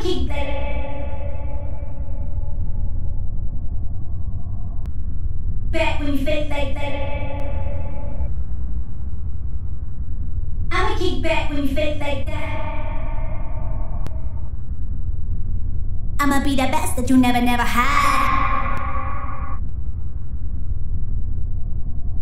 keep back when you fake that. I'ma kick back when you fake like that. I'ma be the best that you never had.